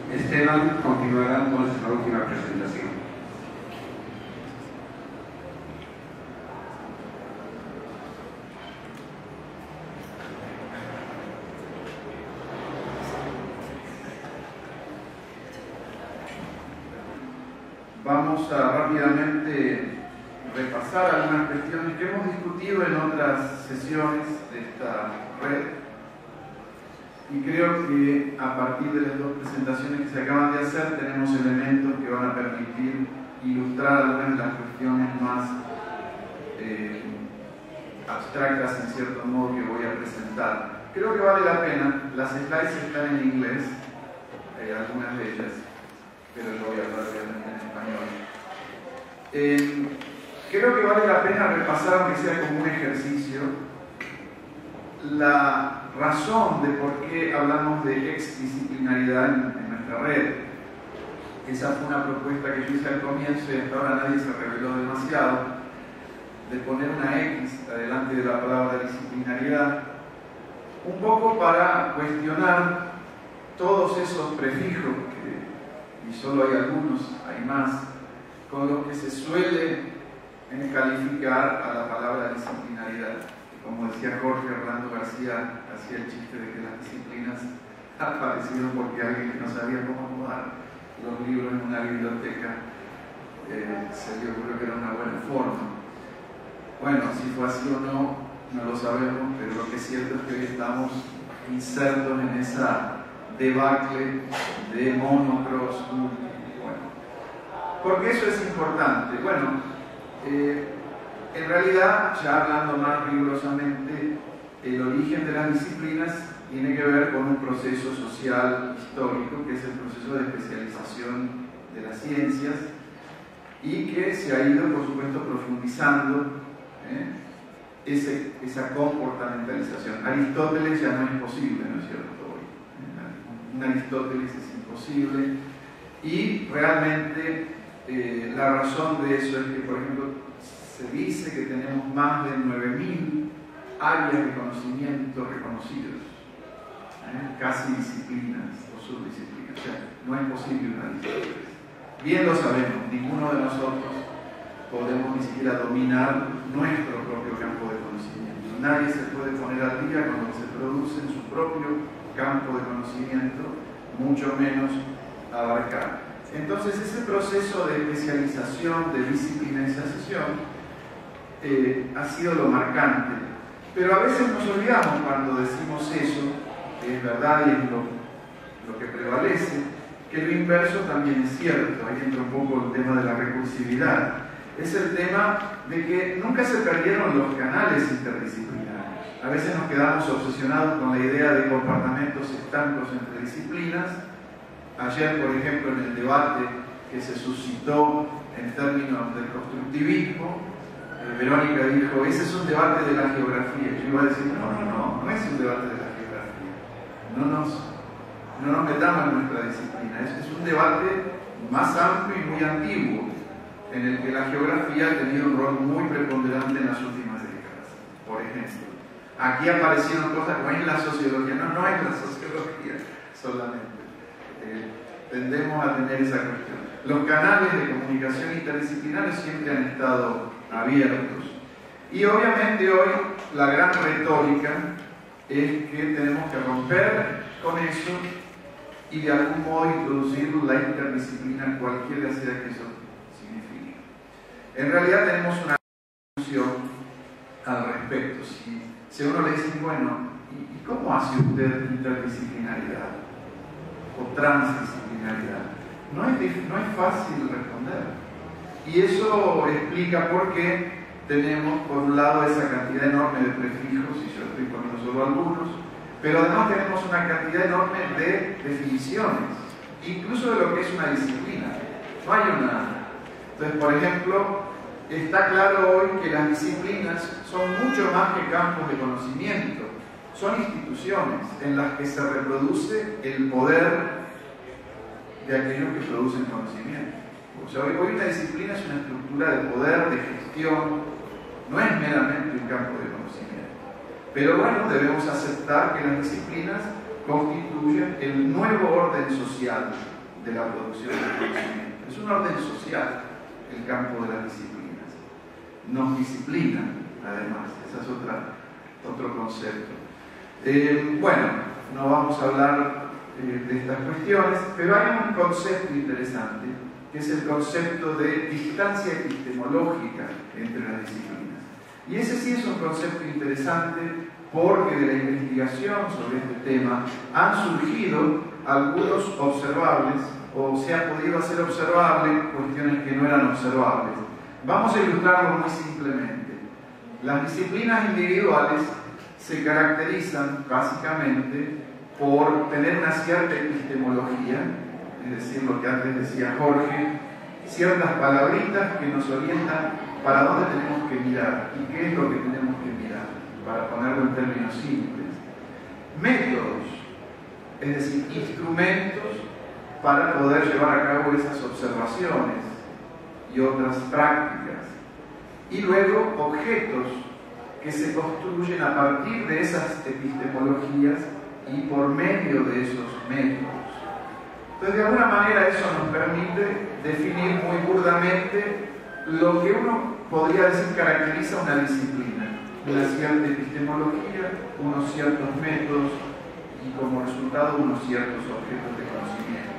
Esteban continuará entonces la última presentación. Vamos a rápidamente repasar algunas cuestiones que hemos discutido en otras sesiones de esta red, y creo que a partir de las dos presentaciones que se acaban de hacer tenemos elementos que van a permitir ilustrar algunas de las cuestiones más abstractas en cierto modo que voy a presentar. Creo que vale la pena, las slides están en inglés, algunas de ellas, pero yo voy a hablar obviamente en español. Creo que vale la pena repasar, aunque sea como un ejercicio, la razón de por qué hablamos de exdisciplinaridad en nuestra red. Esa fue una propuesta que yo hice al comienzo y hasta ahora nadie se reveló demasiado, de poner una X adelante de la palabra disciplinariedad, un poco para cuestionar todos esos prefijos, y solo hay algunos, hay más, con los que se suele calificar a la palabra disciplinaridad. Como decía Jorge Orlando García, hacía el chiste de que las disciplinas aparecieron porque alguien que no sabía cómo acomodar los libros en una biblioteca se le ocurrió que era una buena forma. Bueno, si fue así o no, no lo sabemos, pero lo que es cierto es que hoy estamos insertos en esa debacle de monocross. Bueno, ¿por qué eso es importante? Bueno, en realidad, ya hablando más rigurosamente, el origen de las disciplinas tiene que ver con un proceso social histórico, que es el proceso de especialización de las ciencias, y que se ha ido, por supuesto, profundizando esa comportamentalización. Aristóteles ya no es posible, ¿no es cierto? Un Aristóteles es imposible, y realmente la razón de eso es que, por ejemplo, se dice que tenemos más de 9.000 áreas de conocimiento reconocidos, casi disciplinas o subdisciplinas. O sea, no es posible una disciplina. Bien lo sabemos, ninguno de nosotros podemos ni siquiera dominar nuestro propio campo de conocimiento. Nadie se puede poner al día con lo que se produce en su propio campo de conocimiento, mucho menos abarcar. Entonces, ese proceso de especialización, de disciplinarización, ha sido lo marcante. Pero a veces nos olvidamos cuando decimos eso, que es verdad y es lo que prevalece, que lo inverso también es cierto. Ahí entra un poco el tema de la recursividad. Es el tema de que nunca se perdieron los canales interdisciplinarios. A veces nos quedamos obsesionados con la idea de comportamientos estancos entre disciplinas. Ayer, por ejemplo, en el debate que se suscitó en términos del constructivismo, Verónica dijo, ese es un debate de la geografía. Yo iba a decir, no es un debate de la geografía. No nos metamos en nuestra disciplina. Es un debate más amplio y muy antiguo, en el que la geografía ha tenido un rol muy preponderante en las últimas décadas. Por ejemplo, aquí aparecieron cosas como en la sociología. No es la sociología solamente. Tendemos a tener esa cuestión. Los canales de comunicación interdisciplinarios siempre han estado abiertos. Y obviamente hoy la gran retórica es que tenemos que romper con eso y de algún modo introducir la interdisciplina, cualquiera sea que eso signifique. En realidad tenemos una discusión al respecto. Si a uno le dicen, bueno, ¿y cómo hace usted interdisciplinaridad o transdisciplinaridad? No es fácil responder. Y eso explica por qué tenemos, por un lado, esa cantidad enorme de prefijos, y yo estoy poniendo solo algunos, pero además tenemos una cantidad enorme de definiciones, incluso de lo que es una disciplina. No hay una. Entonces, por ejemplo, está claro hoy que las disciplinas son mucho más que campos de conocimiento, son instituciones en las que se reproduce el poder de aquellos que producen conocimiento. O sea, hoy una disciplina es una estructura de poder, de gestión, no es meramente un campo de conocimiento. Pero bueno, debemos aceptar que las disciplinas constituyen el nuevo orden social de la producción del conocimiento. Es un orden social el campo de las disciplinas. Nos disciplinan, además, ese es otro concepto. Bueno, no vamos a hablar de estas cuestiones, pero hay un concepto interesante, que es el concepto de distancia epistemológica entre las disciplinas. Y ese sí es un concepto interesante porque de la investigación sobre este tema han surgido algunos observables, o se ha podido hacer observable cuestiones que no eran observables. Vamos a ilustrarlo muy simplemente. Las disciplinas individuales se caracterizan básicamente por tener una cierta epistemología, es decir, lo que antes decía Jorge, ciertas palabritas que nos orientan para dónde tenemos que mirar y qué es lo que tenemos que mirar, para ponerlo en términos simples. Métodos, es decir, instrumentos para poder llevar a cabo esas observaciones y otras prácticas. Y luego objetos que se construyen a partir de esas epistemologías y por medio de esos métodos. Entonces, de alguna manera eso nos permite definir muy burdamente lo que uno podría decir caracteriza una disciplina, una cierta epistemología, unos ciertos métodos y como resultado unos ciertos objetos de conocimiento.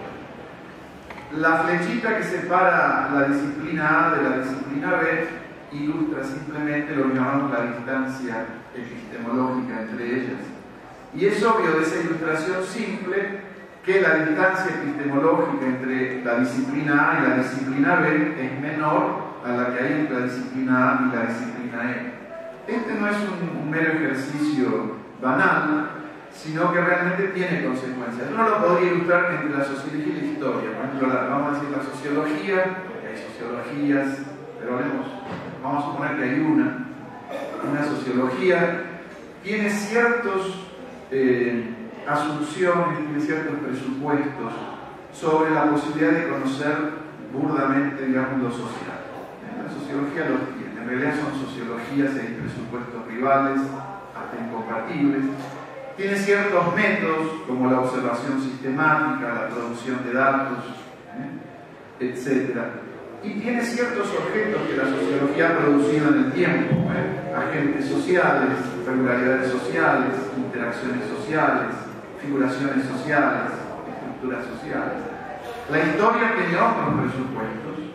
La flechita que separa la disciplina A de la disciplina B ilustra simplemente lo que llamamos la distancia epistemológica entre ellas. Y es obvio de esa ilustración simple que la distancia epistemológica entre la disciplina A y la disciplina B es menor a la que hay entre la disciplina A y la disciplina E. Este no es un mero ejercicio banal, sino que realmente tiene consecuencias. Uno lo podría ilustrar entre la sociología y la historia. Por ejemplo, vamos a decir la sociología, porque hay sociologías, pero vamos a suponer que hay una sociología, tiene ciertos asunciones, tiene ciertos presupuestos sobre la posibilidad de conocer burdamente, digamos, lo social. La sociología lo tiene, en realidad son sociologías y presupuestos rivales, hasta incompatibles. Tiene ciertos métodos, como la observación sistemática, la producción de datos, etc. Y tiene ciertos objetos que la sociología ha producido en el tiempo, agentes sociales, regularidades sociales, interacciones sociales, figuraciones sociales, estructuras sociales. La historia tiene otros presupuestos,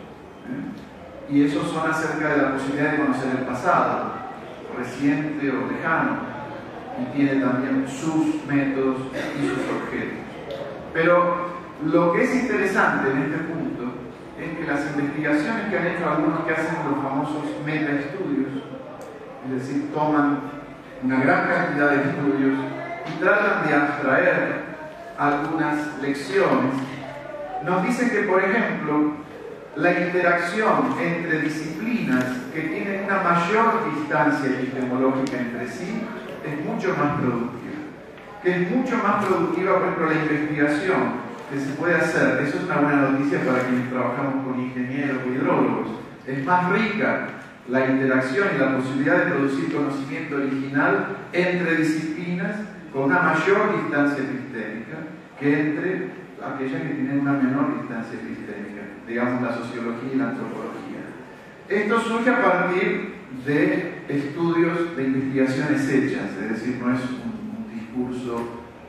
y esos son acerca de la posibilidad de conocer el pasado, reciente o lejano, y tiene también sus métodos y sus objetos. Pero lo que es interesante en este punto es que las investigaciones que han hecho algunos que hacen los famosos metaestudios, es decir, toman una gran cantidad de estudios y tratan de abstraer algunas lecciones, nos dicen que, por ejemplo, la interacción entre disciplinas que tienen una mayor distancia epistemológica entre sí es mucho más productiva. Que es mucho más productiva, por ejemplo, la investigación que se puede hacer. Eso es una buena noticia para quienes trabajamos con ingenieros o hidrólogos. Es más rica la interacción y la posibilidad de producir conocimiento original entre disciplinas con una mayor distancia epistémica que entre aquellas que tienen una menor distancia epistémica, digamos la sociología y la antropología. Esto surge a partir de estudios de investigaciones hechas, es decir, no es un discurso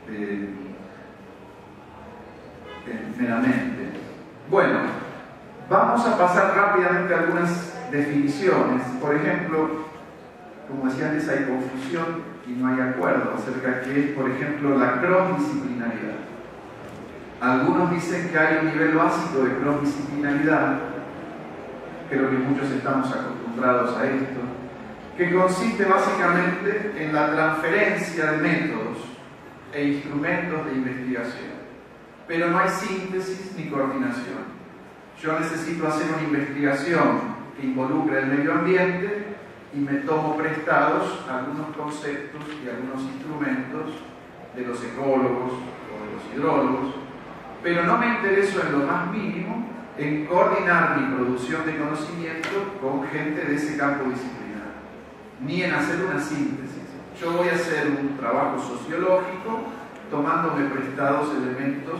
meramente. Bueno, vamos a pasar rápidamente a algunas definiciones. Por ejemplo, como decía antes, hay confusión y no hay acuerdo acerca de qué es, por ejemplo, la crossdisciplinaridad. Algunos dicen que hay un nivel básico de crossdisciplinaridad, creo que muchos estamos acostumbrados a esto, que consiste básicamente en la transferencia de métodos e instrumentos de investigación. Pero no hay síntesis ni coordinación. Yo necesito hacer una investigación que involucre el medio ambiente y me tomo prestados algunos conceptos y algunos instrumentos de los ecólogos o de los hidrólogos, pero no me intereso en lo más mínimo en coordinar mi producción de conocimiento con gente de ese campo disciplinar, ni en hacer una síntesis. Yo voy a hacer un trabajo sociológico tomándome prestados elementos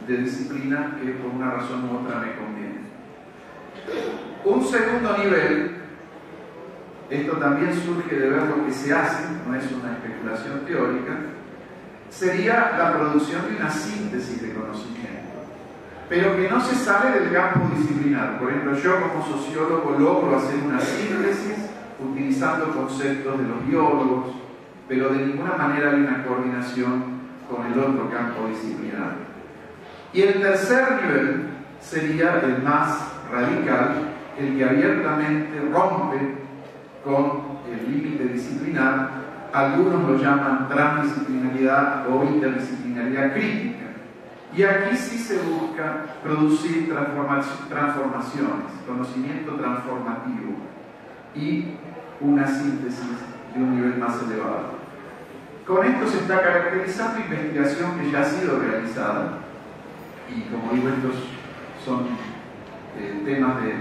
de disciplina que por una razón u otra me conviene. Un segundo nivel, esto también surge de ver lo que se hace, no es una especulación teórica, sería la producción de una síntesis de conocimiento, pero que no se sale del campo disciplinar. Por ejemplo, yo como sociólogo logro hacer una síntesis utilizando conceptos de los biólogos, pero de ninguna manera hay una coordinación con el otro campo disciplinar. Y el tercer nivel sería el más radical, el que abiertamente rompe con el límite disciplinar. Algunos lo llaman transdisciplinaridad o interdisciplinaridad crítica. Y aquí sí se busca producir transformaciones, conocimiento transformativo y una síntesis de un nivel más elevado. Con esto se está caracterizando investigación que ya ha sido realizada, y como digo, estos son temas de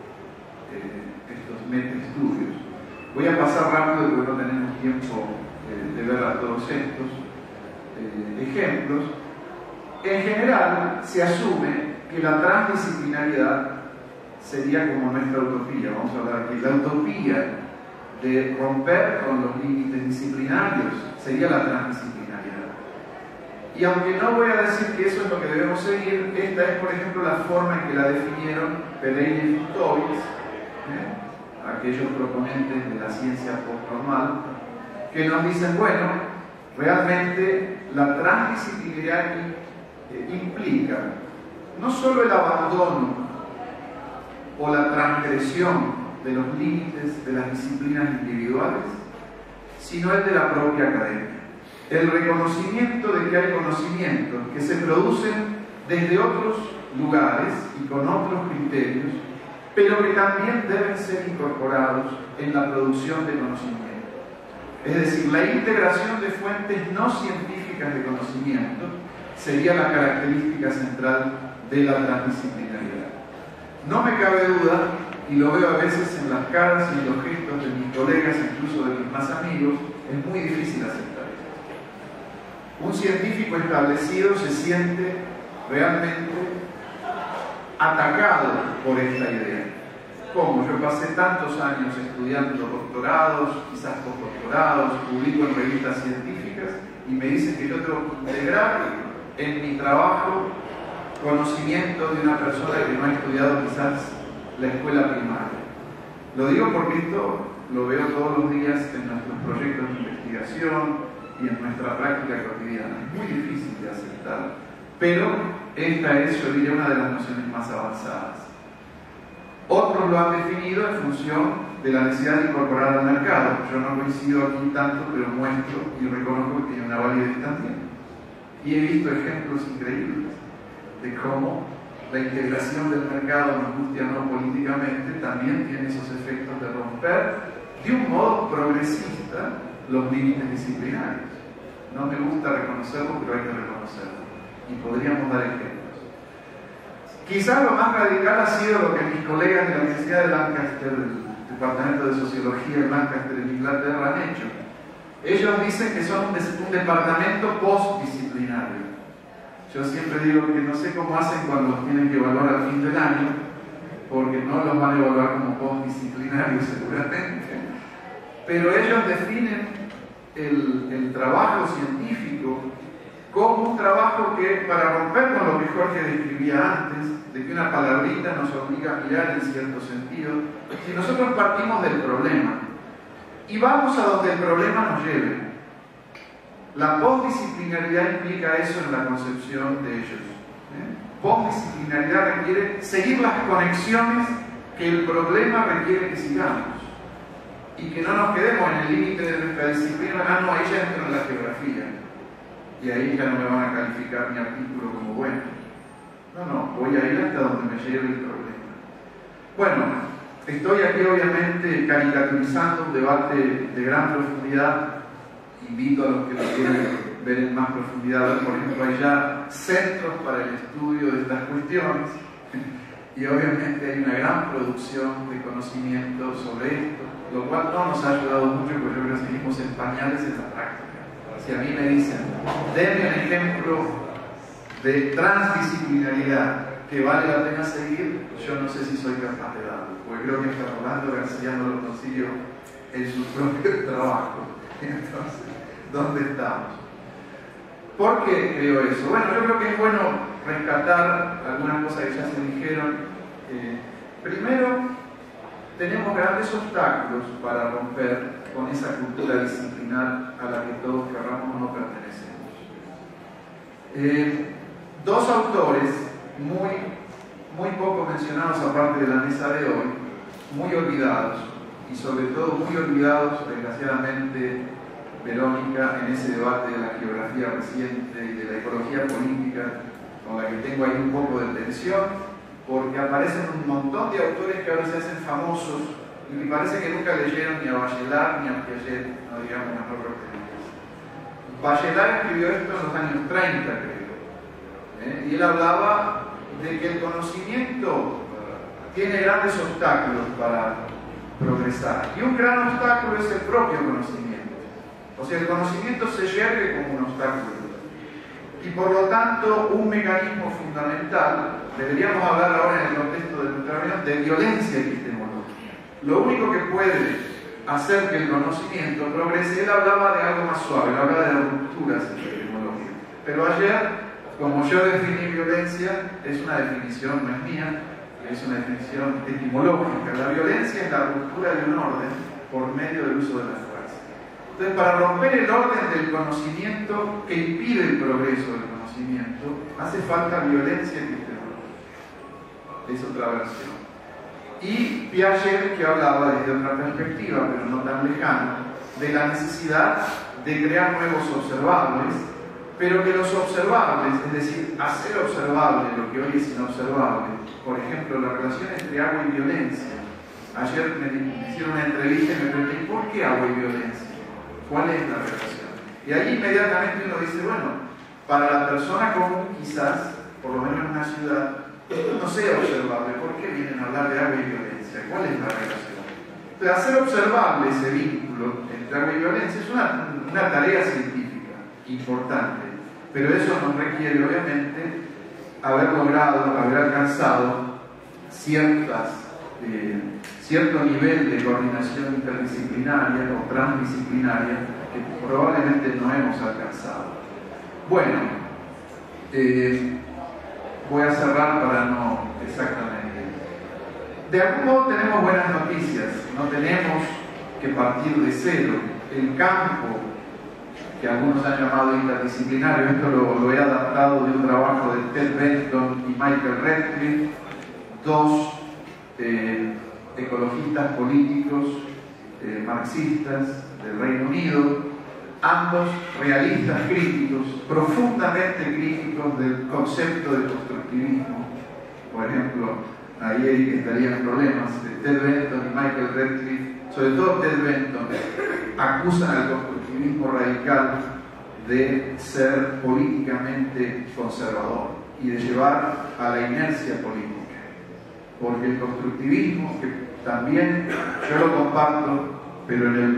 estos meta-estudios. Voy a pasar rápido porque no tenemos tiempo de ver a todos estos ejemplos. En general, se asume que la transdisciplinaridad sería como nuestra utopía. Vamos a hablar aquí. La utopía de romper con los límites disciplinarios sería la transdisciplinaridad. Y aunque no voy a decir que eso es lo que debemos seguir, esta es, por ejemplo, la forma en que la definieron Pereira y Furtowitz, aquellos proponentes de la ciencia postnormal, que nos dicen, bueno, realmente la transdisciplinaridad implica no solo el abandono o la transgresión de los límites de las disciplinas individuales, sino el de la propia academia. El reconocimiento de que hay conocimientos que se producen desde otros lugares y con otros criterios, pero que también deben ser incorporados en la producción de conocimiento. Es decir, la integración de fuentes no científicas de conocimiento sería la característica central de la transdisciplinaridad. No me cabe duda, y lo veo a veces en las caras y en los gestos de mis colegas, incluso de mis más amigos, es muy difícil aceptar esto. Un científico establecido se siente realmente atacado por esta idea. ¿Cómo? Yo pasé tantos años estudiando doctorados, quizás postdoctorados, publico en revistas científicas y me dicen que yo tengo que integrar en mi trabajo conocimiento de una persona que no ha estudiado quizás la escuela primaria. Lo digo porque esto lo veo todos los días en nuestros proyectos de investigación y en nuestra práctica cotidiana. Es muy difícil de aceptar, pero esta es, yo diría, una de las nociones más avanzadas. Otros lo han definido en función de la necesidad de incorporar al mercado. Yo no coincido aquí tanto, pero muestro y reconozco que tiene una validez también. Y he visto ejemplos increíbles de cómo la integración del mercado, nos guste o no políticamente, también tiene esos efectos de romper de un modo progresista los límites disciplinarios. No me gusta reconocerlo, pero hay que reconocerlo. Y podríamos dar ejemplos. Quizás lo más radical ha sido lo que mis colegas de la Universidad de Lancaster, del Departamento de Sociología de Lancaster en Inglaterra, han hecho. Ellos dicen que son un departamento postdisciplinario. Yo siempre digo que no sé cómo hacen cuando los tienen que evaluar al fin del año, porque no los van a evaluar como postdisciplinarios seguramente, pero ellos definen el trabajo científico como un trabajo que, para romper con lo que Jorge describía antes, de que una palabrita nos obliga a mirar en cierto sentido, si nosotros partimos del problema y vamos a donde el problema nos lleve. La postdisciplinaridad implica eso en la concepción de ellos. Postdisciplinaridad requiere seguir las conexiones que el problema requiere que sigamos y que no nos quedemos en el límite de nuestra disciplina. No, ahí ya entro en la geografía y ahí ya no me van a calificar mi artículo como bueno. No, voy a ir hasta donde me lleve el problema. Bueno, estoy aquí obviamente caricaturizando un debate de gran profundidad. Invito a los que lo quieran ver en más profundidad. Por ejemplo, hay ya centros para el estudio de estas cuestiones y obviamente hay una gran producción de conocimiento sobre esto, lo cual no nos ha ayudado mucho porque yo creo que seguimos en pañales en la práctica. Si a mí me dicen, denme un ejemplo de transdisciplinaridad que vale la pena seguir, yo no sé si soy capaz de darlo, porque creo que hasta Rolando García no lo consiguió en su propio trabajo. Entonces, ¿dónde estamos? ¿Por qué creo eso? Bueno, yo creo que es bueno rescatar algunas cosas que ya se dijeron. Primero, tenemos grandes obstáculos para romper con esa cultura disciplinar a la que todos querramos o no pertenecemos. Dos autores muy poco mencionados aparte de la mesa de hoy, muy olvidados, y sobre todo muy olvidados, desgraciadamente, Verónica, en ese debate de la geografía reciente y de la ecología política, con la que tengo ahí un poco de tensión, porque aparecen un montón de autores que ahora se hacen famosos y me parece que nunca leyeron ni a Bachelard ni a Piaget, no digamos a Robert Benítez. Bachelard escribió esto en los años 30, creo, y él hablaba de que el conocimiento tiene grandes obstáculos para progresar, y un gran obstáculo es el propio conocimiento. O sea, el conocimiento se yergue como un obstáculo. Y por lo tanto, un mecanismo fundamental, deberíamos hablar ahora en el contexto de nuestra reunión, de violencia epistemológica. Lo único que puede hacer que el conocimiento progrese, él hablaba de algo más suave, él hablaba de rupturas epistemológicas. Pero ayer, como yo definí violencia, es una definición, no es mía, es una definición etimológica. La violencia es la ruptura de un orden por medio del uso de la fuerza. Entonces, para romper el orden del conocimiento que impide el progreso del conocimiento, hace falta violencia epistemológica. Es otra versión. Y Piaget, que hablaba desde otra perspectiva, pero no tan lejana, de la necesidad de crear nuevos observables, pero que los observables, es decir, hacer observable lo que hoy es inobservable, por ejemplo, la relación entre agua y violencia. Ayer me hicieron una entrevista y me pregunté, ¿por qué agua y violencia? ¿Cuál es la relación? Y ahí inmediatamente uno dice, bueno, para la persona común quizás, por lo menos en una ciudad, esto no sea observable. ¿Por qué vienen a hablar de agua y violencia? ¿Cuál es la relación? Entonces, hacer observable ese vínculo entre agua y violencia es una tarea científica importante, pero eso nos requiere, obviamente, haber logrado, haber alcanzado cierto nivel de coordinación interdisciplinaria o transdisciplinaria que probablemente no hemos alcanzado. Bueno, voy a cerrar para no exactamente. De algún modo tenemos buenas noticias, no tenemos que partir de cero. El campo, que algunos han llamado interdisciplinario, esto lo he adaptado de un trabajo de Ted Benton y Michael Redcliffe, dos ecologistas políticos marxistas del Reino Unido, ambos realistas críticos, profundamente críticos del concepto de constructivismo. Por ejemplo, ahí Eric estaría en problemas. Ted Benton y Michael Redcliffe, sobre todo Ted Benton, acusan al constructivismo radical de ser políticamente conservador y de llevar a la inercia política. Porque el constructivismo, que también yo lo comparto, pero en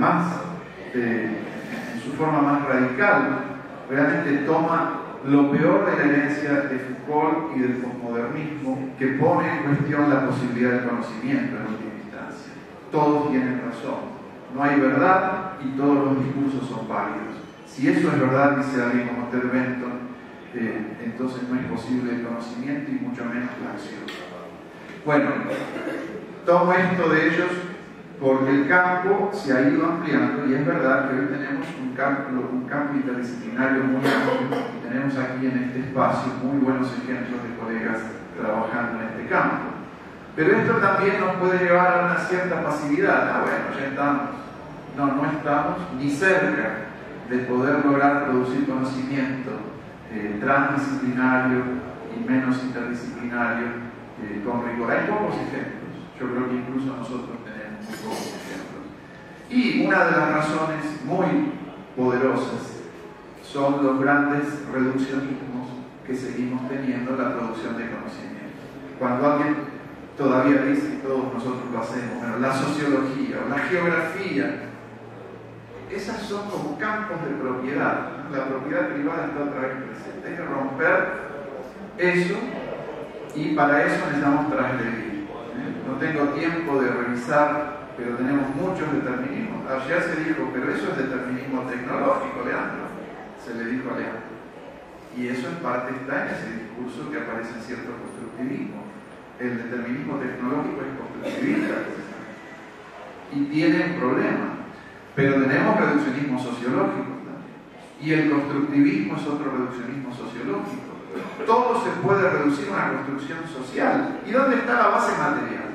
su forma más radical, realmente toma lo peor de la herencia de Foucault y del posmodernismo, que pone en cuestión la posibilidad del conocimiento en última instancia. Todos tienen razón, no hay verdad y todos los discursos son válidos. Si eso es verdad, dice alguien como Ted Benton, entonces no es posible el conocimiento y mucho menos la acción. Bueno, tomo esto de ellos porque el campo se ha ido ampliando y es verdad que hoy tenemos un campo interdisciplinario muy amplio y tenemos aquí en este espacio muy buenos ejemplos de colegas trabajando en este campo. Pero esto también nos puede llevar a una cierta pasividad. Bueno, ya estamos. No estamos ni cerca de poder lograr producir conocimiento transdisciplinario y menos interdisciplinario con rigor. Hay pocos ejemplos. Yo creo que incluso nosotros tenemos muy pocos ejemplos. Y una de las razones muy poderosas son los grandes reduccionismos que seguimos teniendo en la producción de conocimiento. Cuando alguien todavía dice, y todos nosotros lo hacemos, bueno, la sociología o la geografía, esas son como campos de propiedad. La propiedad privada está otra vez presente. Hay que romper eso, y para eso necesitamos transgredir. No tengo tiempo de revisar, pero tenemos muchos determinismos. Ayer se dijo, pero eso es determinismo tecnológico, Leandro. Se le dijo a Leandro. Y eso en parte está en ese discurso que aparece en cierto constructivismo. El determinismo tecnológico es constructivista, y tiene un problema. Pero tenemos reduccionismo sociológico también. Y el constructivismo es otro reduccionismo sociológico. Todo se puede reducir a una construcción social. ¿Y dónde está la base material?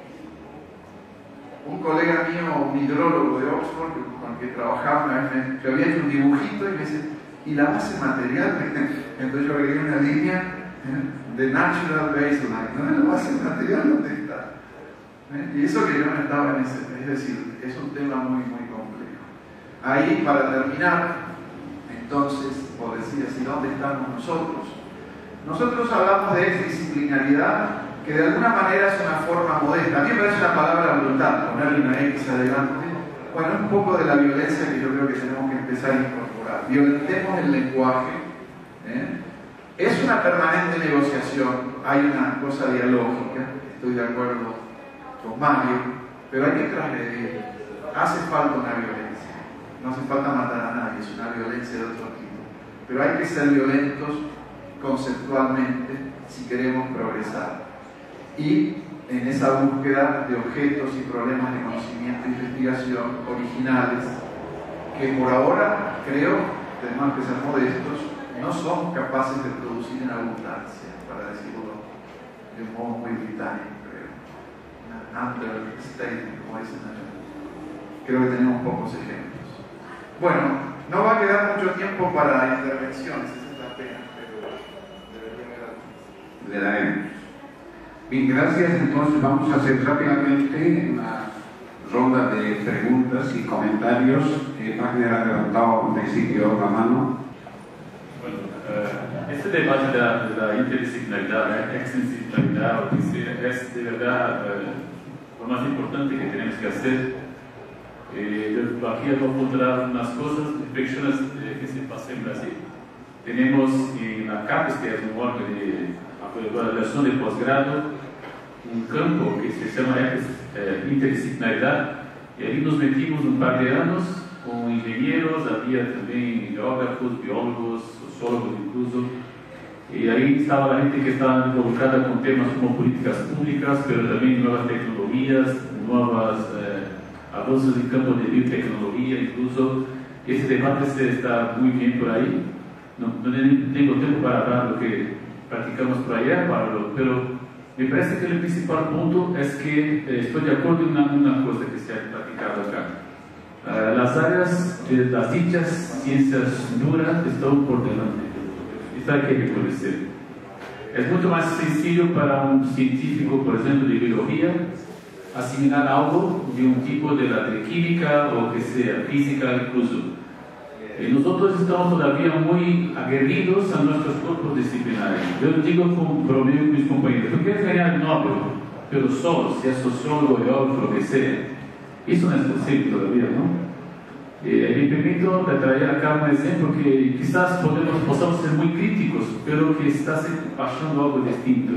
Un colega mío, un hidrólogo de Oxford, con el que trabajaba una vez, me había hecho un dibujito y me dice, ¿y la base material? Entonces yo agregué una línea de natural baseline. ¿No? La base material, ¿dónde está? Y eso que yo no estaba en ese, es decir, es un tema muy, muy complejo. Ahí, para terminar, entonces, por decir así, ¿dónde estamos nosotros? Nosotros hablamos de disciplinaridad, que de alguna manera es una forma modesta. A mí me parece una palabra brutal, ponerle una X adelante. Bueno, es un poco de la violencia que yo creo que tenemos que empezar a incorporar. Violentemos el lenguaje. Es una permanente negociación, hay una cosa dialógica, estoy de acuerdo con Mario, pero hay que transgredir. Hace falta una violencia, no hace falta matar a nadie, es una violencia de otro tipo, pero hay que ser violentos conceptualmente si queremos progresar. Y en esa búsqueda de objetos y problemas de conocimiento e investigación originales, que por ahora creo, tenemos que ser modestos, no somos capaces de producir en abundancia, para decirlo de un modo muy británico. Understatement, como dicen allá. Creo que tenemos pocos ejemplos. Bueno, no va a quedar mucho tiempo para intervenciones, esa es la pena, pero debería haber algunas. Le daremos. Bien, gracias. Entonces vamos a hacer rápidamente una ronda de preguntas y comentarios. Wagner ha levantado al principio la mano. Bueno, este debate de la interdisciplinaridad, exterdisciplinaridad, es de verdad lo más importante que tenemos que hacer. Yo aquí voy a encontrar unas cosas, reflexiones que se pasan en Brasil. Tenemos en la CAPES, que es un órgano de evaluación de posgrado, un campo que se llama interdisciplinaridad, y ahí nos metimos un par de años con ingenieros, había también geógrafos, biólogos, sociólogos incluso, y ahí estaba la gente que estaba involucrada con temas como políticas públicas, pero también nuevas tecnologías, nuevos avances en campo de biotecnología, incluso. Ese debate está muy bien por ahí. No tengo tiempo para hablar de lo que practicamos por allá, pero me parece que el principal punto es que estoy de acuerdo en una cosa que se ha practicado acá. Las áreas de las dichas ciencias duras están por delante. Esto hay que reconocer. Es mucho más sencillo para un científico, por ejemplo, de biología, asimilar algo de un tipo de química o que sea física incluso. Nosotros estamos todavía muy aguerridos a nuestros cuerpos disciplinarios. Yo digo con bromeo con mis compañeros, tú quieres ganar el Nobel, pero solo, sea sociólogo, geógrafo, lo que sea. Eso no es posible todavía, ¿no? Me permito traer acá un ejemplo que quizás possamos ser muy críticos, pero que está pasando algo distinto.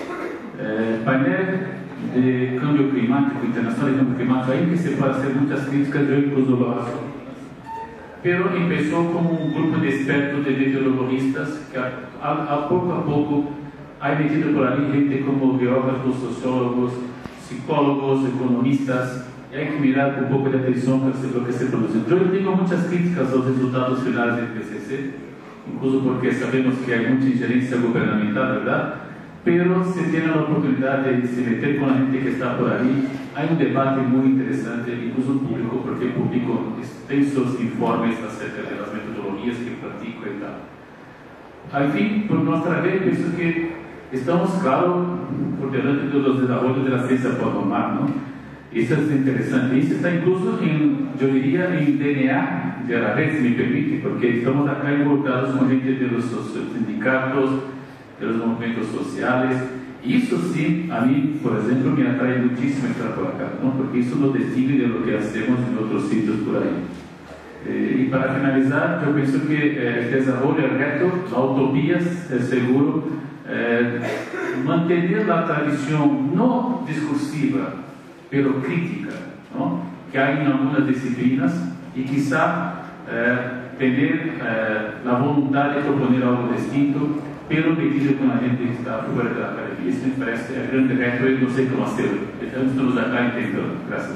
Panel de cambio climático, internacional de cambio climático, ahí que se puede hacer muchas críticas, yo incluso lo hago. Pero empezó como un grupo de expertos, de meteorologistas, que a poco ha metido por ahí gente como geógrafos, sociólogos, psicólogos, economistas, y hay que mirar con un poco de atención para lo que se produce. Yo tengo muchas críticas a los resultados finales del PCC, incluso porque sabemos que hay mucha injerencia gubernamental, ¿verdad? Pero se tiene la oportunidad de se meter con la gente que está por ahí. Hay un debate muy interesante, incluso público, porque publico extensos informes acerca de las metodologías que practico y tal. Al fin, por nuestra vez, pienso que estamos, claro, por delante de los desarrollos de la ciencia paranormal, ¿no? Eso es interesante. Eso está incluso yo diría, en DNA de la red, si me permite, porque estamos acá involucrados con gente de los sindicatos, de los movimientos sociales, y eso sí, a mí, por ejemplo, me atrae muchísimo estar por acá, ¿no? Porque eso nos define de lo que hacemos en otros sitios por ahí. Y para finalizar, yo pienso que el desarrollo, el reto, la utopía, seguro, mantener la tradición no discursiva, pero crítica, ¿no?, que hay en algunas disciplinas, y quizá tener la voluntad de proponer algo distinto, pero metido con la gente que está fuera de la academia. Eso me parece el gran reto y no sé cómo hacerlo. Estamos acá intentando. Gracias.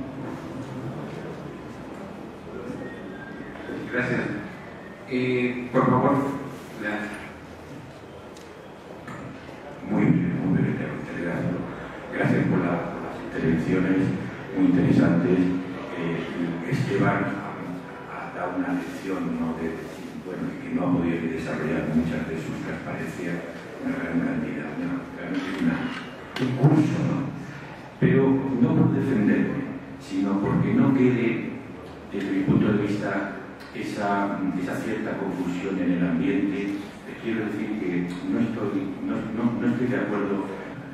Gracias. Por favor. Muy breve, gracias por las intervenciones muy interesantes. Esteban ha dado una lección, ¿no?, que no ha podido desarrollar muchas de sus transparencias, una gran cantidad, un curso, ¿no? Pero no por defenderme, sino porque no quede, desde mi punto de vista, esa cierta confusión en el ambiente. Quiero decir que no estoy de acuerdo.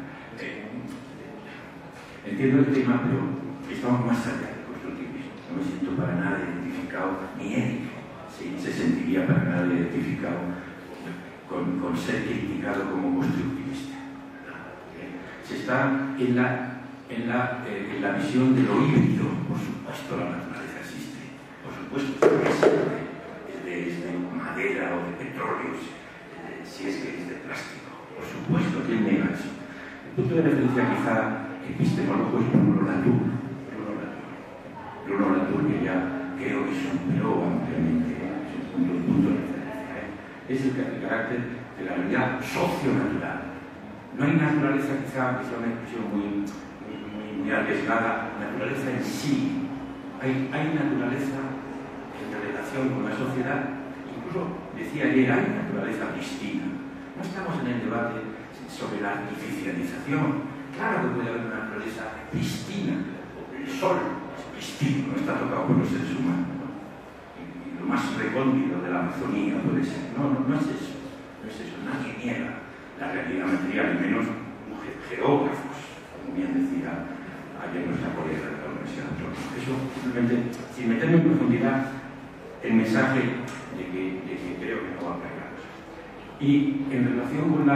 Entiendo el tema, pero estamos más allá del constructivismo. No me siento para nada identificado, ni él se sentiría para nada identificado con ser criticado como constructivista. Se está en la visión de lo híbrido. Por supuesto, la naturaleza existe. Por supuesto, es de madera o de petróleo, si es que es de plástico. Por supuesto, ¿quién niega eso? El punto de referencia quizá epistemológico es Bruno Latour. Bruno Latour, que ya creo que superó ampliamente un punto de referencia. Es el carácter de la realidad socio-natural. No hay naturaleza, quizá es una expresión muy arriesgada, naturaleza en sí. Hay naturaleza en relación con la sociedad. Incluso decía ayer, hay naturaleza pristina. No estamos en el debate sobre la artificialización. Claro que puede haber una naturaleza pristina. El sol es pristino, no está tocado por los seres humanos, ¿no? Y lo más recóndito de la Amazonía puede ser. No es eso. No es eso. Nadie niega la realidad material, y menos geógrafos, como bien decía ayer nuestra colega de la Universidad Autónoma. Eso simplemente, sin meterme en profundidad, el mensaje de que creo que no va a pegar. Y en relación con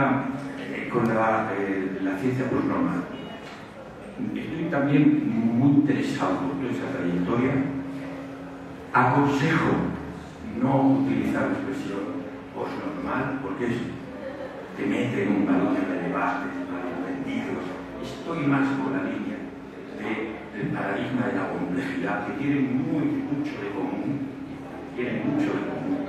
la ciencia postnormal, estoy también muy interesado por toda esa trayectoria. Aconsejo no utilizar la expresión postnormal, porque es te mete en un balón de debate, malentendidos. Estoy más por la línea del paradigma de la complejidad, que tiene mucho de común. Tiene mucho de común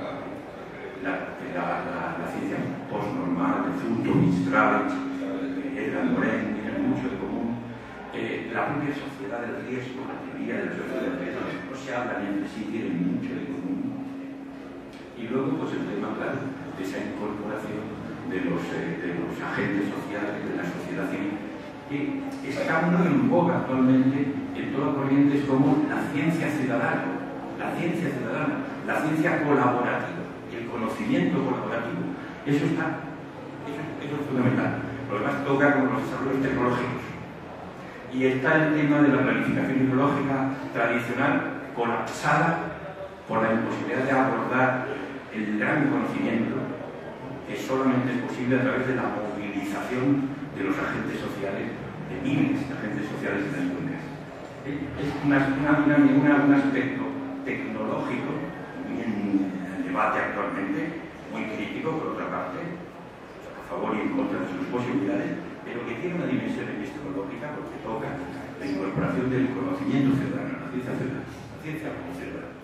la ciencia postnormal, de Fulton, Mistral, Edgar Morin, tiene mucho de común. La propia sociedad del riesgo, la teoría de la sociedad del riesgo, no se hablan entre sí, tienen mucho de común. Y luego, pues el tema, claro, de esa incorporación de los agentes sociales, de la sociedad civil, que está muy en boga actualmente en todas corrientes como la ciencia ciudadana, la ciencia colaborativa y el conocimiento colaborativo. Eso es fundamental. Lo demás toca con los desarrollos tecnológicos. Y está el tema de la planificación hidrológica tradicional colapsada por la imposibilidad de abordar el gran conocimiento que solamente es posible a través de la movilización de los agentes sociales, de miles de agentes sociales en las cuencas. Es un aspecto tecnológico muy en el debate actualmente, muy crítico por otra parte, a favor y en contra de sus posibilidades, pero que tiene una dimensión epistemológica porque toca la incorporación del conocimiento ciudadano, la ciencia como ciudadana.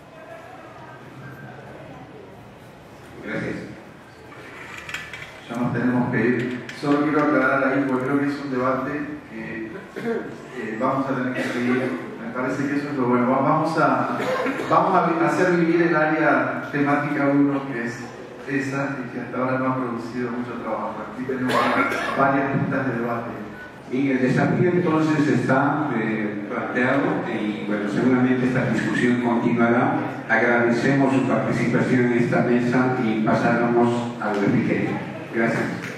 Gracias. Ya nos tenemos que ir. Solo quiero aclarar ahí, porque creo que es un debate que vamos a tener que seguir. Me parece que eso es lo bueno. Vamos a hacer vivir el área temática 1, que es esa, y que hasta ahora no ha producido mucho trabajo. Aquí tenemos varias puntas de debate. Y el desafío entonces está planteado y bueno, seguramente esta discusión continuará. Agradecemos su participación en esta mesa y pasamos al refrigerio. Gracias.